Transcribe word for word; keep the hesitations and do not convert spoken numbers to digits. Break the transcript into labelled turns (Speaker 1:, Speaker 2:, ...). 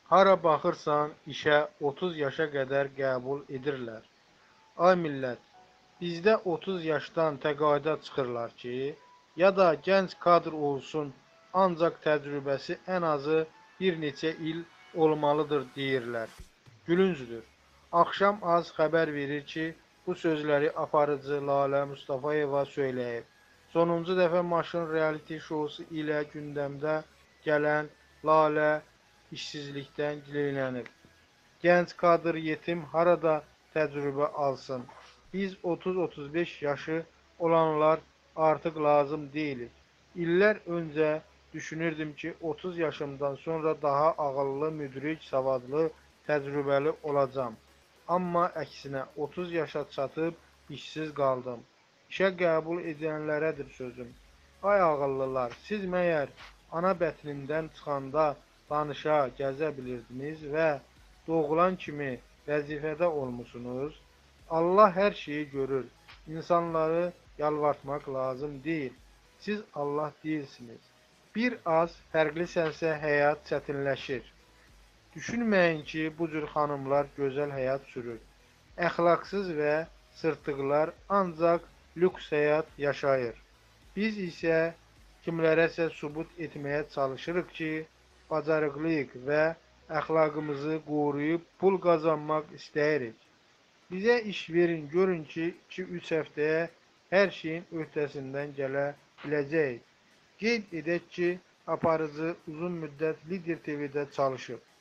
Speaker 1: Hara baxırsan işə otuz yaşa qədər qəbul edirlər. Ay millət, bizdə otuz yaşdan təqaüdə çıxırlar ki, ya da gənc kadr olsun, ancaq təcrübəsi ən azı bir neçə il olmalıdır deyirlər. Gülüncdür. Axşam az xəbər verir ki, bu sözləri aparıcı Lalə Mustafayeva söyləyib. Sonuncu dəfə maşın reality şousu ilə gündəmdə gələn Lalə işsizlikdən gileylənib. Gənc kadr yetim harada təcrübə alsın? Biz otuz otuz beş yaşı olanlar artıq lazım deyilik. İllər öncə düşünürdüm ki, otuz yaşımdan sonra daha ağıllı, müdrik, savadlı, təcrübəli olacam. Amma əksinə otuz yaşa çatıb işsiz qaldım. İşə qəbul edənlərədir sözüm. Ay ağıllılar, siz məyər ana bətnindən çıxanda danışa, gəzə bilirdiniz və doğulan kimi vəzifədə olmusunuz? Allah hər şeyi görür. İnsanları yalvartmaq lazım deyil. Siz Allah deyilsiniz. Bir az fərqlisənsə həyat çətinləşir. Düşünməyin ki, bu cür xanımlar gözəl həyat sürür. Əxlaqsız və sırtıqlar ancaq lüks həyat yaşayır. Biz isə kimlərəsə sübut etməyə çalışırıq ki, bacarıqlıyıq və əxlaqımızı qoruyub pul qazanmaq istəyirik. Bizə iş verin, görün ki, iki üç həftəyə hər şeyin öhdəsindən gələ biləcəyik. Qeyd edək ki, aparıcı uzun müddət Lider T V-də çalışıb.